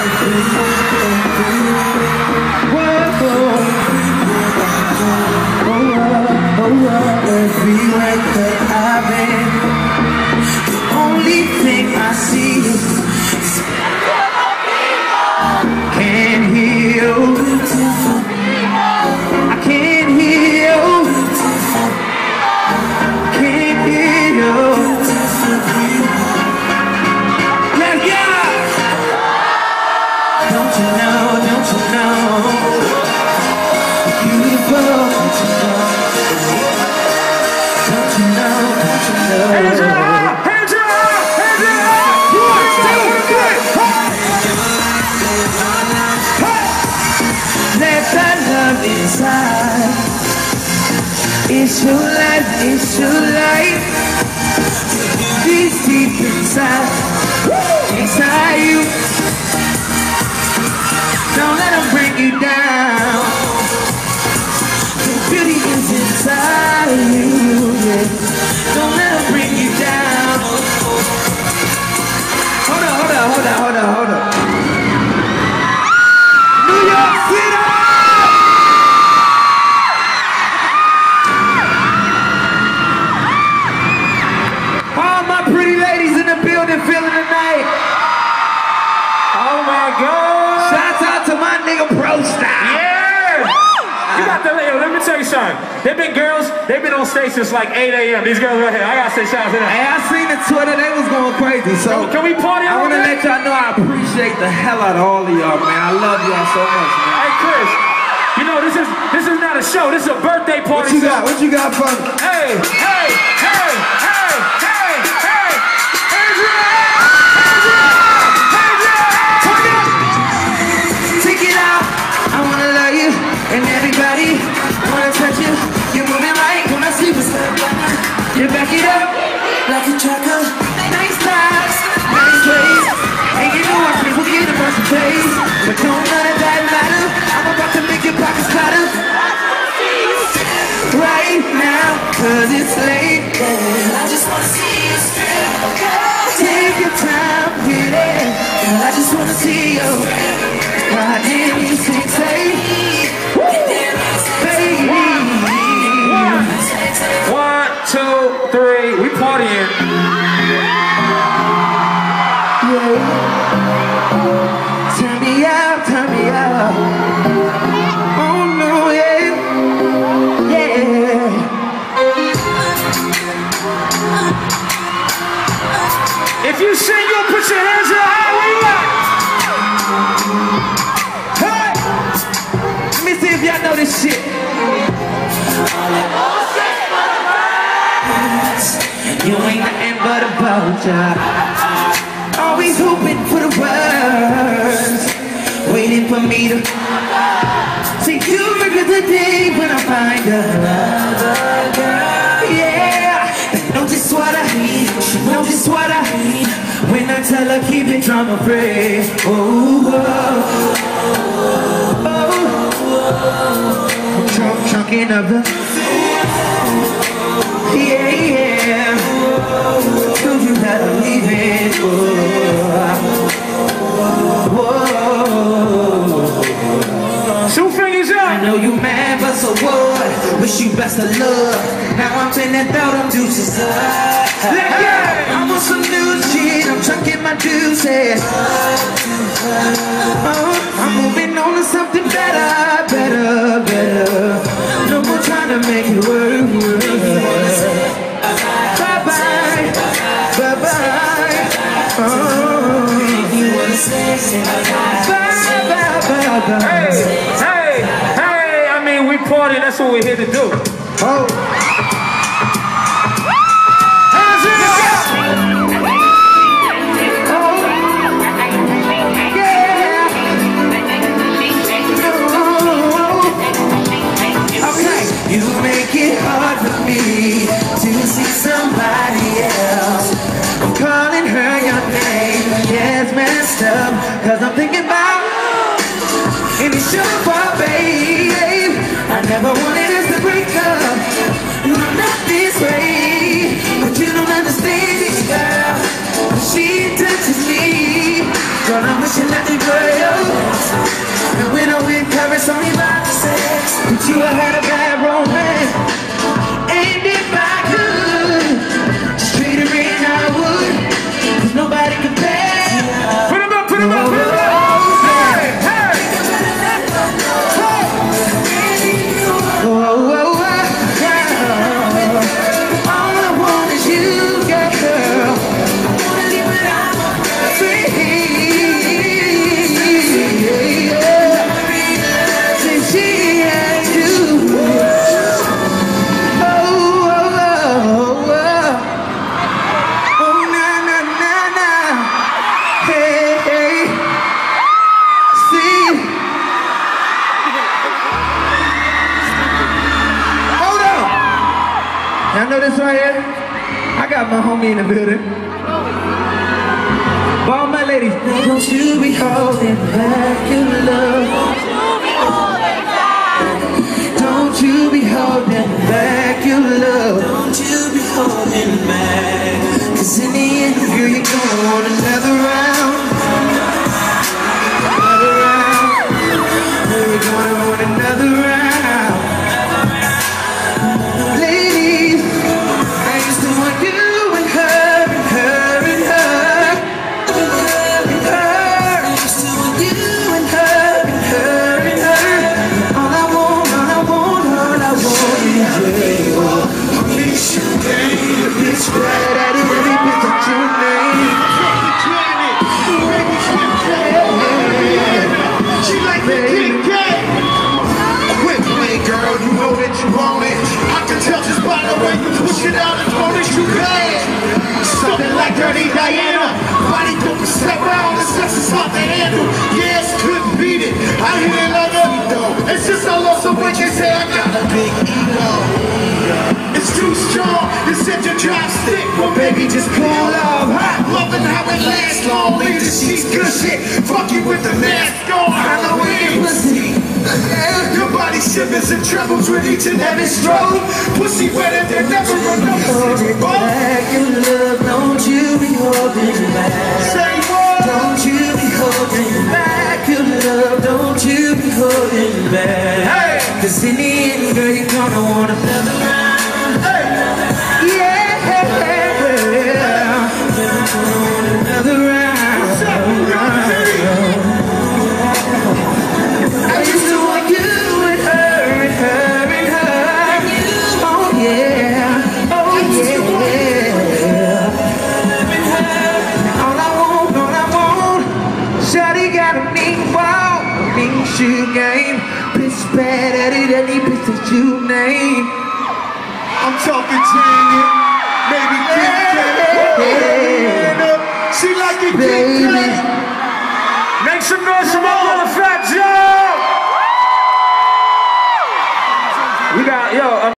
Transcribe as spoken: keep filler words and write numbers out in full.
Everywhere that I've been, the only thing I see is can't hear you. I can't hear you. Can't hear you. Let's go. Don't you know? Don't you know? Beautiful. Don't you know? Hands are up! Hands are up! Hands are up! One, two, three! Let that love inside. It's your life, it's your life. Deep, deep inside, inside you. Don't let them bring you down. The beauty is inside you, yeah. Don't let them bring you down. Hold on, hold on, hold on, hold on, hold on. New York City! All my pretty ladies in the building feeling the night. Oh my God! Shouts out to my nigga Pro Style. Yeah! You got the, yo, let me tell you something. They've been girls, they've been on stage since like eight A M These girls right here, I gotta say shout out to them. Hey, I seen the Twitter, they was going crazy, so Can we party I on wanna that? let y'all know I appreciate the hell out of all of y'all, man. I love y'all so much, man. Hey Chris, you know this is this is not a show, this is a birthday party. What you got? What you got for me? Hey, hey, hey, hey, hey, hey, hands up! Hands up! Hands up! Turn it up! Take it out. I wanna love you and everybody. I wanna touch you. You're moving right when I see what's up. You back it up like a tracker. Nice thighs, nice ways. And you know I can't forget about your face, but don't none of that matter. I'm about to make your pockets fatter right now, cause it's late. I just wanna see you strip. Take your time, get it. I just wanna see you. Why didn't you say, say, baby? One, two, three, we partying. Yeah. Turn me out, turn me out. Oh no, yeah, yeah. If you single, put your hands up high, where you at? Hey! Let me see if y'all know this shit. You ain't nothing but a vulture, always hoping for the worst, waiting for me to see you regret the day when I find another girl. Yeah, they know just what I need, she knows just what I need. When I tell her keep it drama free. Oh, oh, oh, I'm drunk, chunking of the. Yeah, yeah. Told you that I'm leaving. Whoa, whoa. Two fingers up. I know you mad, but so what? Wish you best of luck. Now I'm finna throw them deuces up. I'm on some new shit. I'm chucking my deuces. Oh, I'm moving on to something better, better, better. No more trying to make it work. Bye bye, bye bye. Oh, you wanna say bye bye bye bye. Hey, hey, hey, I mean, we party, that's what we're here to do. Oh. Hands up! Oh. Yeah. Oh. Okay, you make it hard for me to see somebody else. I'm calling her your name. Yeah, it's messed up, cause I'm thinking about, and it's your fault, babe. I never wanted us to break up. I'm not this way, but you don't understand it, girl. When she touches me, girl, I'm wishing that they break. you I had a bad romance. And if I could, just treat her in I would. Cause nobody compares. Put him up, put him up, put him up. Hey, hey. Oh, oh, oh, oh. All I want is you, girl. Y'all know this right here? I got my homie in the building. For all my ladies, don't you be holding back your love. Don't you be holding back your love. Don't you be holding back. Cause in the end, girl, you're gonna want another round. Another round. Girl, you're gonna want another round. Dirty Diana, body don't step around, the sex is hard to handle. Yes, couldn't beat it. I hit it like a though. It's just I lost some weight, they say I got a big ego. It's too strong, you said your drive stick. Well, baby, just pull up. Loving how it lasts long, leave the sheets good shit. Fuck you with the mask on, Halloween pussy. Your body shivers and trembles with each and every stroke. Pussy wetter than never enough. Back your love, don't you be holding back. Say what? Don't you be holding back your love, don't you be holding back. Hey! Cause in the end, girl, you're gonna want another round. Hey! Yeah! You're gonna want another round. What's up, New York City? I used to want you and her and her and her. Oh yeah, oh yeah. All I want, all I want. Shawty got a mean ball, a mean shoe game. Piss bad at it, any bitch that you name. I'm talking Jane, maybe Kim K. She like it, Baby. Kim K. Make some noise.